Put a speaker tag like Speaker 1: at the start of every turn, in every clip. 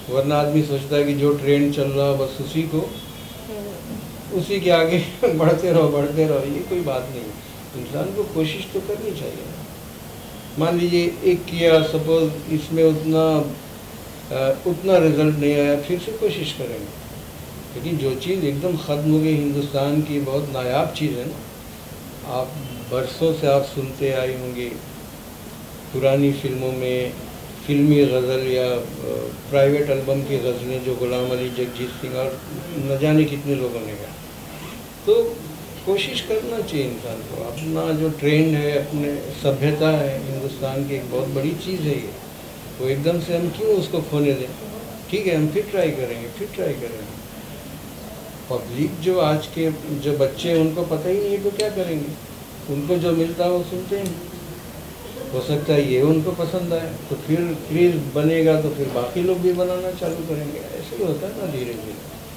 Speaker 1: वरना आदमी सोचता है कि जो ट्रेंड चल रहा बस उसी के आगे बढ़ते रहो, ये कोई बात नहीं। इंसान को कोशिश तो करनी चाहिए। मान लीजिए एक किया, सपोज इसमें उतना रिजल्ट नहीं आया, फिर से कोशिश करेंगे। लेकिन जो चीज़ एकदम ख़त्म हो गई, हिंदुस्तान की बहुत नायाब चीज़ है ना, आप बरसों से आप सुनते आई होंगी पुरानी फिल्मों में फिल्मी गज़ल या प्राइवेट एल्बम की गज़लें जो गुलाम अली, जगजीत सिंह और न जाने कितने लोगों ने गाया। तो कोशिश करना चाहिए इंसान को। अपना जो ट्रेंड है, अपने सभ्यता है हिंदुस्तान की, एक बहुत बड़ी चीज़ है ये। तो एकदम से हम क्यों उसको खोने दें? ठीक है, हम फिर ट्राई करेंगे। पब्लिक जो आज के जो बच्चे हैं उनको पता ही नहीं है तो क्या करेंगे? उनको जो मिलता है वो सुनते हैं। हो सकता है ये उनको पसंद आए, तो फिर क्रेज़ बनेगा, तो फिर बाकी लोग भी बनाना चालू करेंगे। ऐसे ही होता है ना, धीरे धीरे।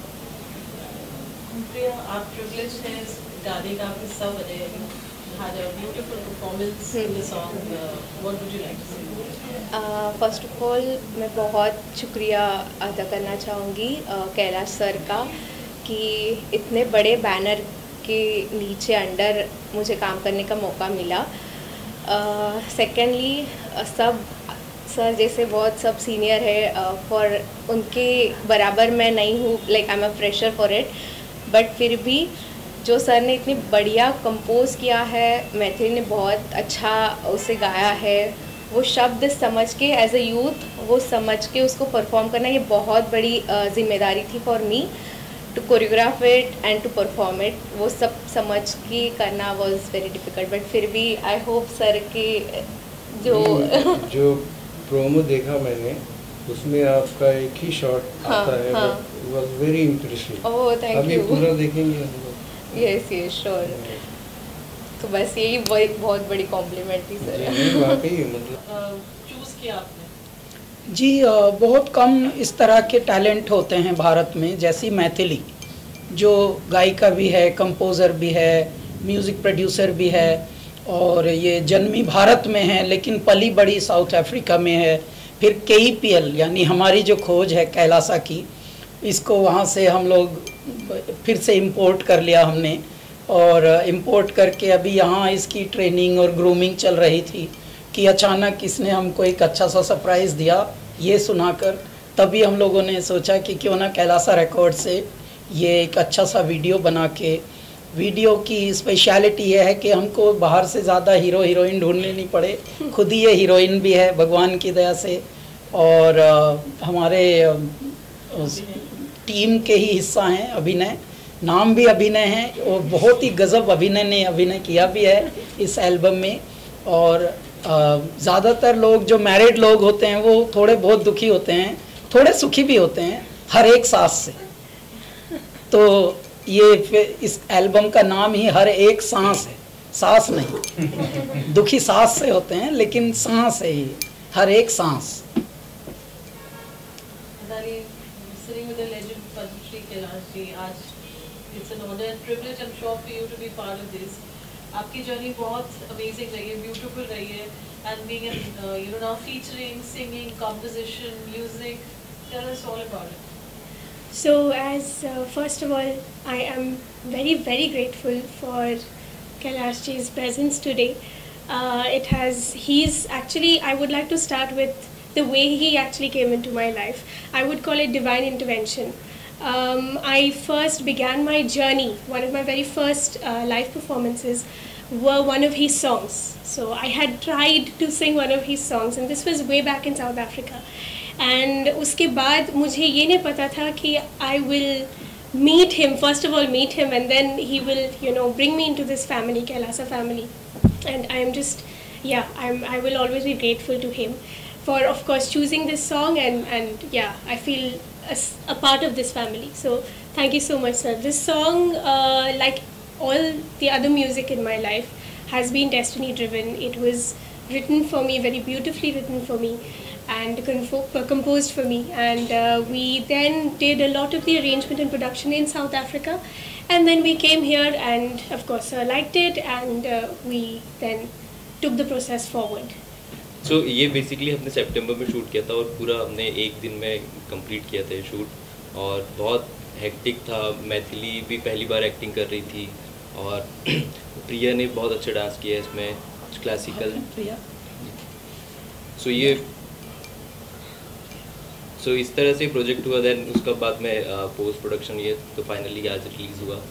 Speaker 2: आप प्रिविलेज हैं गाने का, आपके सब had a beautiful performance in the song. What would you like to say?
Speaker 3: First of all मैं बहुत शुक्रिया अदा करना चाहूँगी कैलाश सर का कि इतने बड़े बैनर के नीचे अंडर मुझे काम करने का मौका मिला। सेकेंडली सब सर जैसे बहुत सब सीनियर है, फॉर उनके बराबर मैं नहीं हूँ, like I am a fresher for it, but फिर भी जो सर ने इतनी बढ़िया कंपोज़ किया है, मैथिली ने बहुत अच्छा उसे गाया है, वो शब्द समझ के एज अ यूथ वो समझ के उसको परफॉर्म करना, ये बहुत बड़ी जिम्मेदारी थी for me to choreograph it and to perform it. वो सब समझ के करना वॉज वेरी डिफ़िकल्ट, बट फिर भी आई होप सर के
Speaker 1: जो प्रोमो देखा मैंने उसमें आपका एक ही शॉट आता है, was very impressive.
Speaker 3: Oh thank you.
Speaker 1: अभी पूरा देखेंगे हम लोग।
Speaker 3: Yes sure. तो बस यही बहुत बड़ी कॉम्प्लीमेंट थी सर।
Speaker 1: वाकई मतलब
Speaker 2: चूज़ किया आपने?
Speaker 4: जी बहुत कम इस तरह के टैलेंट होते हैं भारत में, जैसी मैथिली जो गायिका भी है, कंपोज़र भी है, म्यूज़िक प्रोड्यूसर भी है, और ये जन्मी भारत में है लेकिन पली बड़ी साउथ अफ्रीका में है। फिर KEPL यानी हमारी जो खोज है कैलासा की, इसको वहाँ से हम लोग फिर से इंपोर्ट कर लिया हमने, और इंपोर्ट करके अभी यहाँ इसकी ट्रेनिंग और ग्रूमिंग चल रही थी कि अचानक इसने हमको एक अच्छा सा सरप्राइज़ दिया ये सुनाकर। तभी हम लोगों ने सोचा कि क्यों ना कैलासा रिकॉर्ड से ये एक अच्छा सा वीडियो बना के, वीडियो की स्पेशलिटी ये है कि हमको बाहर से ज़्यादा हीरो हीरोइन ढूंढने नहीं पड़े, खुद ही ये हीरोइन भी है भगवान की दया से, और हमारे टीम के ही हिस्सा हैं। अभिनय नाम भी अभिनय है, और बहुत ही गज़ब अभिनय ने अभिनय किया भी है इस एल्बम में। और ज़्यादातर लोग जो मैरिड लोग होते हैं वो थोड़े बहुत दुखी होते हैं, थोड़े सुखी भी होते हैं हर एक सांस से। तो ये इस एल्बम का नाम ही हर एक सांस है, सांस नहीं दुखी सांस से होते हैं, लेकिन सांस है ही हर एक सांस।
Speaker 2: Sitting with the legend Padma Shri Kailash ji, आज it's an honor and privilege I'm sure for you to be part of this. आपकी जर्नी बहुत amazing रही है, beautiful रही है, and being an now featuring, singing, composition, music, tell us all about it.
Speaker 5: So as first of all, I am very very grateful for Kailash ji's presence today. He's actually, I would like to start with the way he actually came into my life. I would call it divine intervention. I first began my journey, one of my very first live performances were one of his songs. So I had tried to sing one of his songs, and this was way back in South Africa. And उसके बाद मुझे ये नहीं पता था कि I will meet him, first of all meet him, and then he will bring me into this family, Kailasa family. And I'm just, I will always be grateful to him for, of course, choosing this song, and I feel a part of this family. So thank you so much, sir. This song, like all the other music in my life, has been destiny driven. It was written for me, very beautifully written for me, and composed for me. And we then did a lot of the arrangement and production in South Africa, and then we came here, and of course sir liked it, and we then took the process forward.
Speaker 6: सो ये basically हमने सितंबर में shoot किया था और पूरा हमने एक दिन में कंप्लीट किया था ये शूट और बहुत हेक्टिक था। मैथिली भी पहली बार एक्टिंग कर रही थी और प्रिया ने बहुत अच्छा डांस किया इसमें क्लासिकल। सो इस तरह से प्रोजेक्ट हुआ। देन उसका बाद में पोस्ट प्रोडक्शन ये तो फाइनली आज रिलीज़ हुआ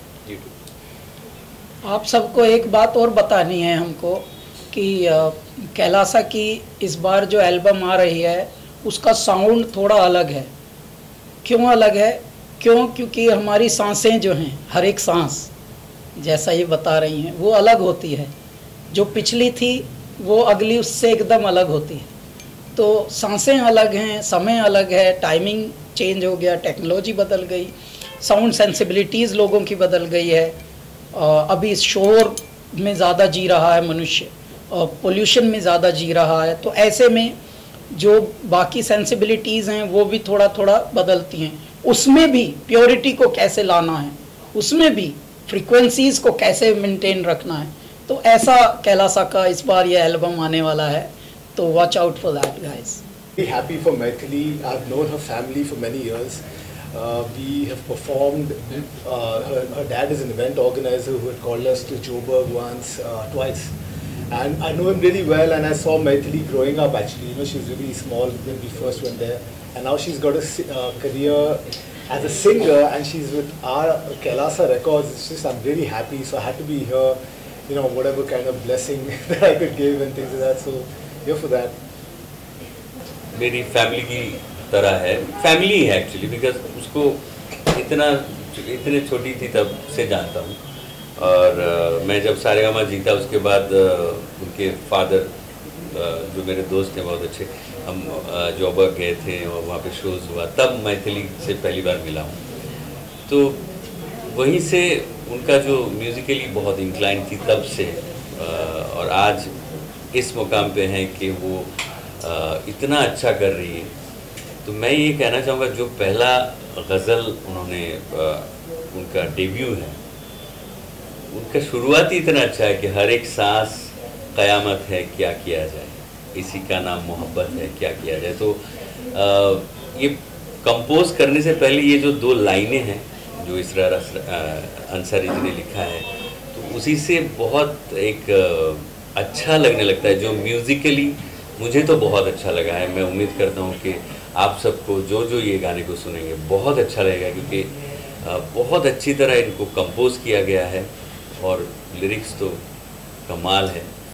Speaker 6: यूट्यूब।
Speaker 4: आप सबको एक बात और बतानी है हमको कि कैलासा की इस बार जो एल्बम आ रही है उसका साउंड थोड़ा अलग है। क्यों अलग है? क्योंकि हमारी सांसें जो हैं, हर एक सांस जैसा ये बता रही हैं वो अलग होती है। जो पिछली थी वो अगली उससे एकदम अलग होती है। तो सांसें अलग हैं, समय अलग है, टाइमिंग चेंज हो गया, टेक्नोलॉजी बदल गई, साउंड सेंसिबिलिटीज़ लोगों की बदल गई है। अभी शोर में ज़्यादा जी रहा है मनुष्य और पोल्यूशन में ज़्यादा जी रहा है। तो ऐसे में जो बाकी सेंसिबिलिटीज़ हैं वो भी थोड़ा थोड़ा बदलती हैं। उसमें भी प्योरिटी को कैसे लाना है, उसमें भी फ्रीक्वेंसीज़ को कैसे मेंटेन रखना है। तो ऐसा कैलासा का इस बार ये एल्बम आने वाला है, तो watch out for that guys.
Speaker 7: Very happy for Maithili. I've known her family for many years. We have performed. Her dad is an event organizer who had called us to Joburg once, twice, and I know him really well. And I saw Maithili growing up. Actually, you know, she was really small when we first went there, and now she's got a career as a singer, and she's with our Kailasa Records. It's just I'm really happy. So I had to be here. You know, whatever kind of blessing that I could give and things like that. So here for that.
Speaker 8: मेरी family की तरह है, family है actually, because उसको इतने छोटी थी तब से जानता हूँ। और मैं जब सारेगामा जीता उसके बाद उनके फादर जो मेरे दोस्त हैं बहुत अच्छे, हम जोबर्ग गए थे और वहाँ पे शोज़ हुआ, तब मैथिली से पहली बार मिला हूँ। तो वहीं से उनका जो म्यूज़िकली बहुत इंक्लाइन थी तब से, और आज इस मुकाम पे हैं कि वो इतना अच्छा कर रही है। तो मैं ये कहना चाहूँगा जो पहला गज़ल उन्होंने उनका डेब्यू है, उनका शुरुआत ही इतना अच्छा है कि हर एक सांस क़यामत है क्या किया जाए, इसी का नाम मोहब्बत है क्या किया जाए। तो ये कंपोज करने से पहले ये जो दो लाइनें हैं जो इसरार अंसारी जी ने लिखा है, तो उसी से बहुत एक अच्छा लगने लगता है, जो म्यूज़िकली मुझे तो बहुत अच्छा लगा है। मैं उम्मीद करता हूँ कि आप सबको जो ये गाने को सुनेंगे बहुत अच्छा लगेगा, क्योंकि बहुत अच्छी तरह इनको कंपोज किया गया है और लिरिक्स तो कमाल है।